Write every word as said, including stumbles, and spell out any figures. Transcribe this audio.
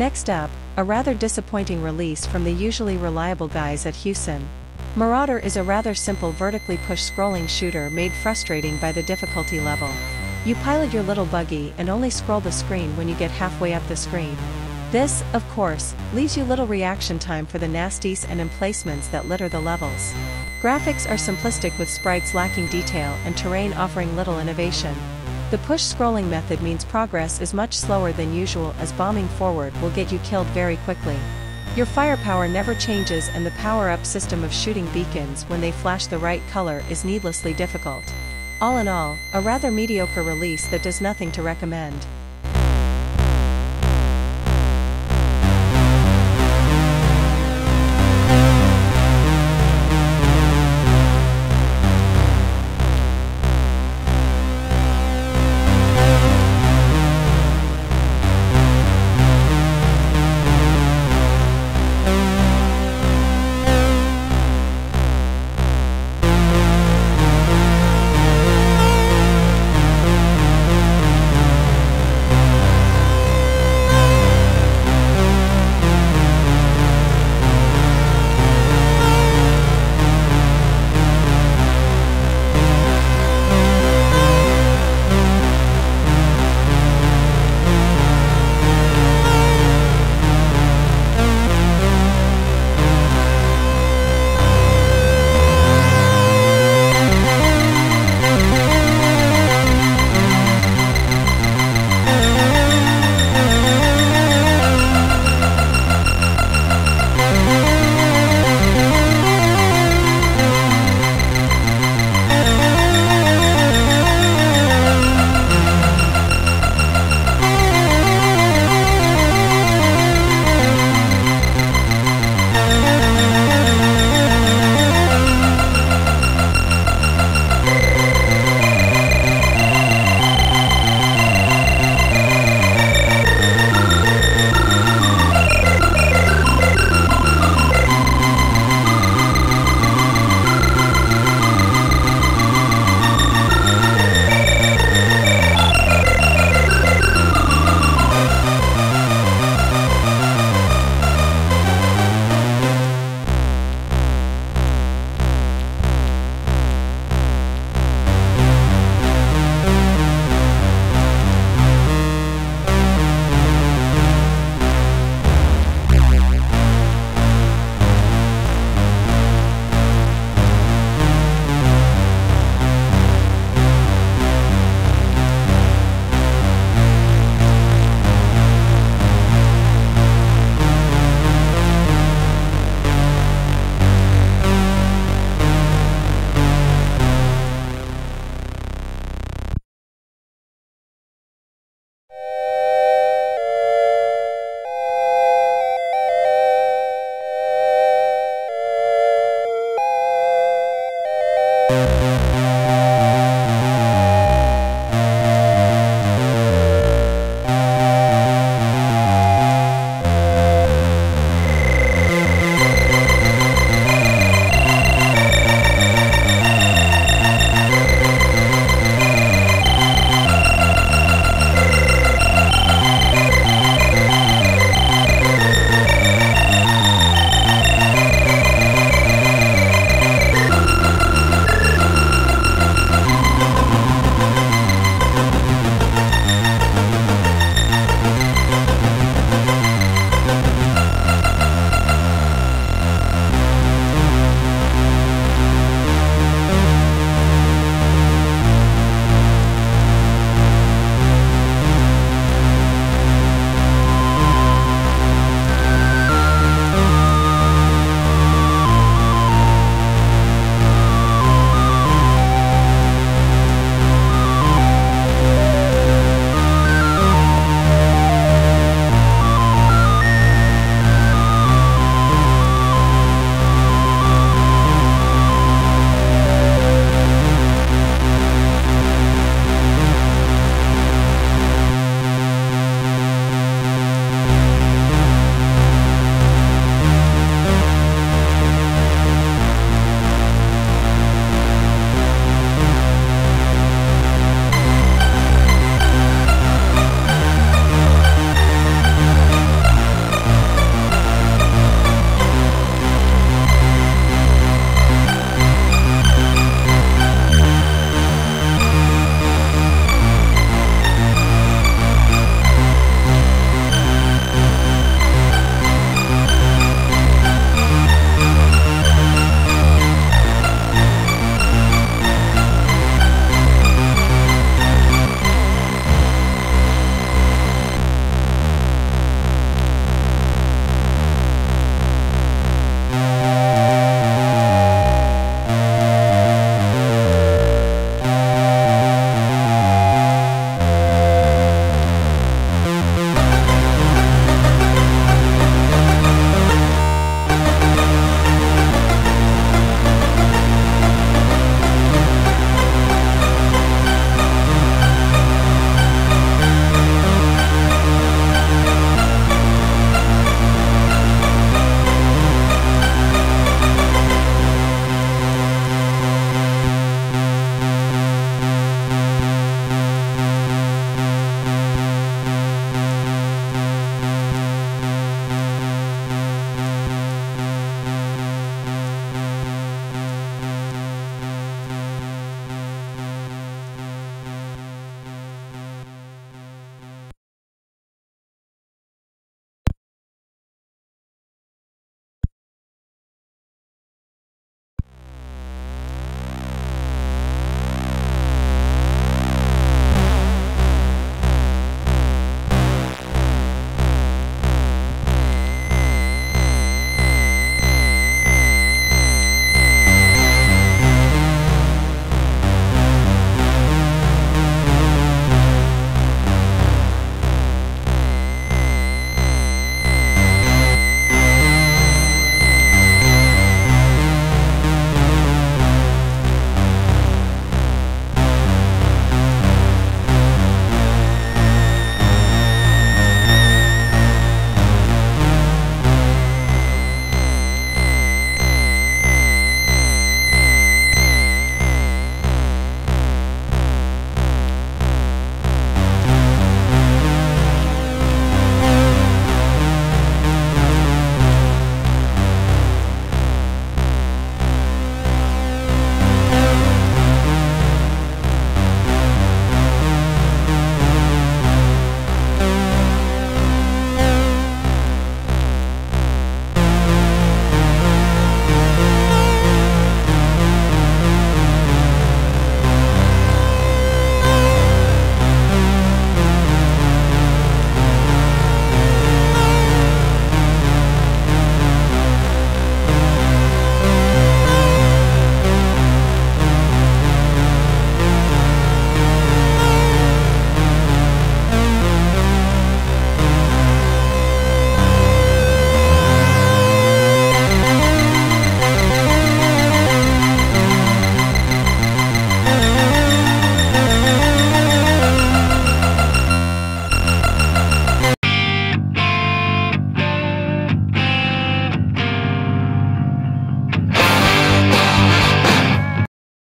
Next up, a rather disappointing release from the usually reliable guys at Hewson. Marauder is a rather simple vertically push scrolling shooter made frustrating by the difficulty level. You pilot your little buggy and only scroll the screen when you get halfway up the screen. This, of course, leaves you little reaction time for the nasties and emplacements that litter the levels. Graphics are simplistic with sprites lacking detail and terrain offering little innovation. The push scrolling method means progress is much slower than usual, as bombing forward will get you killed very quickly. Your firepower never changes, and the power-up system of shooting beacons when they flash the right color is needlessly difficult. All in all, a rather mediocre release that does nothing to recommend.